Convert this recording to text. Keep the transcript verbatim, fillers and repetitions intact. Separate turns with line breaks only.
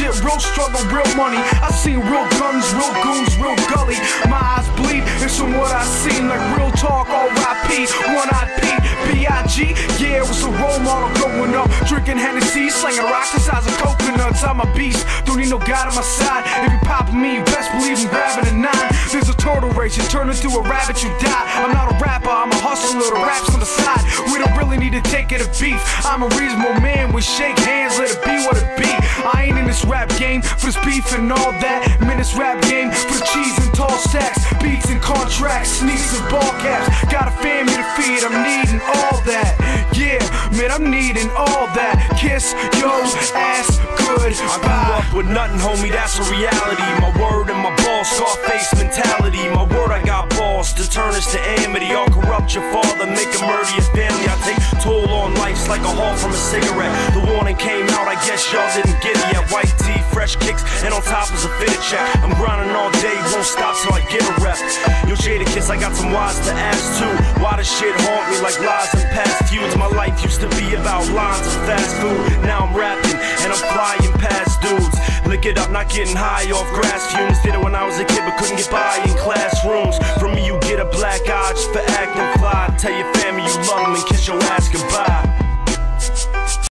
shit, real struggle, real money. I seen real guns, real goons, real gully. My eyes bleed, it's from what I seen. Like real talk, R I P, one-eyed Pete, B I G Yeah, it was a role model growing up, drinking Hennessy, slinging rocks the size of coconuts. I'm a beast, don't need no God on my side. If you poppin' me, you best believe I'm grabbing a nine. There's a turtle race, you turn into a rabbit, you die. I'm not a rapper, I'm a hustler, the rap's on the side. We don't really need to take it a beef. I'm a reasonable man, we shake hands, let it be what it be. I ain't in this rap game for this beef and all that. I'm in this rap game for the cheese and tall stacks, beats and contracts, sneaks and ball caps. Got a family to feed, I'm needing all that. Yeah, man, I'm needing all that. Kiss your ass good.
I grew up with nothing, homie, that's a reality. My word and my ball, Scarface mentality. My word, I got balls to turn this to amity. I'll corrupt your father, make him murder your family. I take toll on life's like a haul from a cigarette. The warning came out, I guess y'all didn't get it yet. White tee, fresh kicks, and on top is a fitted check. I'm grinding all day, won't stop till I get a rep. Yo, Jadakiss, I got some whys to ask too. Why does shit haunt me like lies and past feuds? My life used to be about lines of fast food. Now I'm rapping and I'm flying past dudes. Lick it up, not getting high off grass fumes. Did it when I was a kid but couldn't get by in classrooms. From me you get a black eye just for acting fly. Tell your family you love them and kiss your ass goodbye.